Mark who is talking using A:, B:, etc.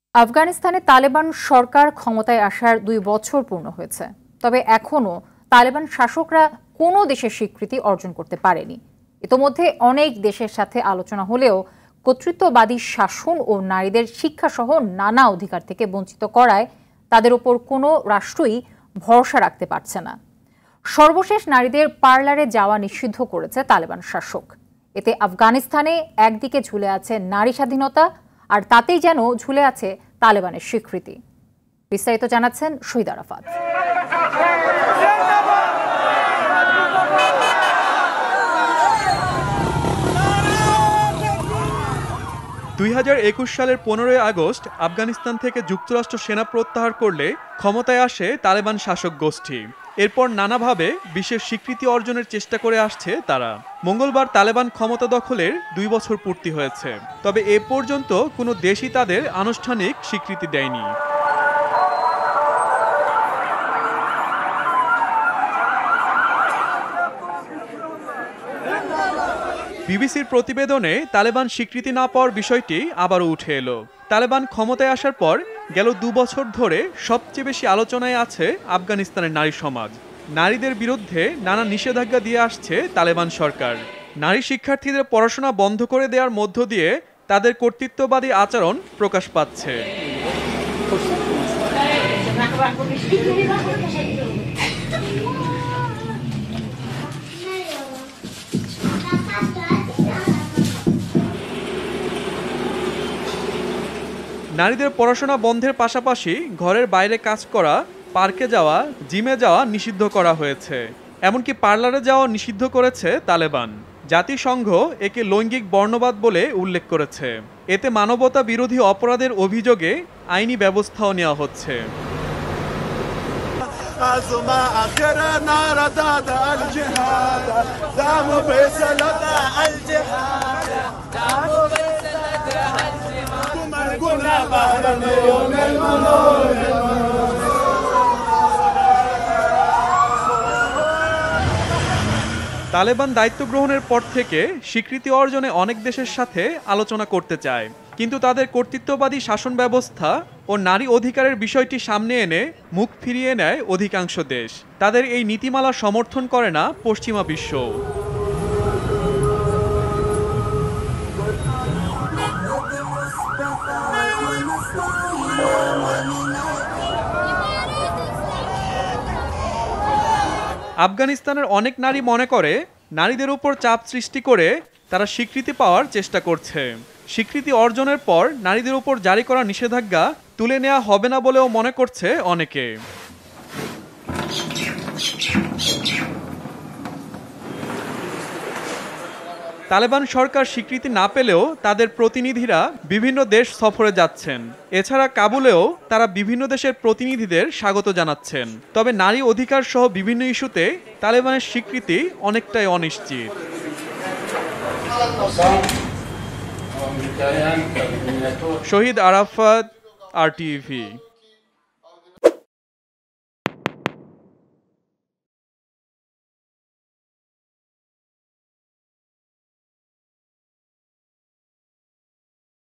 A: আফগানিস্তানে তালেবান সরকার ক্ষমতায় আসার ২ বছর পূর্ণ হয়েছে। তবে এখনো তালেবান শাসকরা কোনো দেশের স্বীকৃতি অর্জন করতে পারেনি। ইতোমধ্যে অনেক দেশের সাথে আলোচনা হলেও কর্তৃত্ববাদী শাসন ও নারীদের শিক্ষাসহ নানা অধিকার থেকে বঞ্চিত করায় তাদের ওপর কোনো রাষ্ট্রই ভরসা রাখতে পারছে না। সর্বশেষ নারীদের পার্লারে যাওয়া নিষিদ্ধ করেছে তালেবান শাসক। এতে আফগানিস্তানে একদিকে ঝুলে আছে নারী স্বাধীনতা, আর তাতেই যেন ঝুলে আছে তালেবানের স্বীকৃতি। বিস্তারিত জানাচ্ছেন শহীদ আরাফাত।
B: 2021 সালের 15ই আগস্ট আফগানিস্তান থেকে যুক্তরাষ্ট্র সেনা প্রত্যাহার করলে ক্ষমতায় আসে তালেবান শাসক গোষ্ঠী। এরপর নানাভাবে বিশ্বের স্বীকৃতি অর্জনের চেষ্টা করে আসছে তারা। মঙ্গলবার তালেবান ক্ষমতা দখলের 2 বছর পূর্তি হয়েছে, তবে এ পর্যন্ত কোনো দেশই তাদের আনুষ্ঠানিক স্বীকৃতি দেয়নি। বিবিসির প্রতিবেদনে তালেবান স্বীকৃতি না পাওয়ার বিষয়টি আবারও উঠে এলো। তালেবান ক্ষমতায় আসার পর গেল 2 বছর ধরে সবচেয়ে বেশি আলোচনায় আছে আফগানিস্তানের নারী সমাজ। নারীদের বিরুদ্ধে নানা নিষেধাজ্ঞা দিয়ে আসছে তালেবান সরকার। নারী শিক্ষার্থীদের পড়াশোনা বন্ধ করে দেওয়ার মধ্য দিয়ে তাদের কর্তৃত্ববাদী আচরণ প্রকাশ পাচ্ছে। নারীদের পড়াশোনা বন্ধের পাশাপাশি ঘরের বাইরে কাজ করা, পার্কে যাওয়া, জিমে যাওয়া নিষিদ্ধ করা হয়েছে। এমনকি পার্লারে যাওয়া নিষিদ্ধ করেছে তালেবান। জাতিসংঘ একে লৈঙ্গিক বর্ণবাদ বলে উল্লেখ করেছে। এতে মানবতা বিরোধী অপরাধের অভিযোগে আইনি ব্যবস্থাও নেওয়া হচ্ছে। তালেবান দায়িত্ব গ্রহণের পর থেকে স্বীকৃতি অর্জনে অনেক দেশের সাথে আলোচনা করতে চায়, কিন্তু তাদের কর্তৃত্ববাদী শাসন ব্যবস্থা ও নারী অধিকারের বিষয়টি সামনে এনে মুখ ফিরিয়ে নেয় অধিকাংশ দেশ। তাদের এই নীতিমালা সমর্থন করে না পশ্চিমা বিশ্ব। আফগানিস্তানের অনেক নারী মনে করে নারীদের উপর চাপ সৃষ্টি করে তারা স্বীকৃতি পাওয়ার চেষ্টা করছে। স্বীকৃতি অর্জনের পর নারীদের উপর জারি করা নিষেধাজ্ঞা তুলে নেওয়া হবে না বলেও মনে করছে অনেকে। তালেবান সরকার স্বীকৃতি না পেলেও তাদের প্রতিনিধিরা বিভিন্ন দেশ সফরে যাচ্ছেন। এছাড়া কাবুলেও তারা বিভিন্ন দেশের প্রতিনিধিদের স্বাগত জানাচ্ছেন। তবে নারী অধিকার সহ বিভিন্ন ইস্যুতে তালেবানের স্বীকৃতি অনেকটাই অনিশ্চিত। শহীদ আরাফাত, RTV।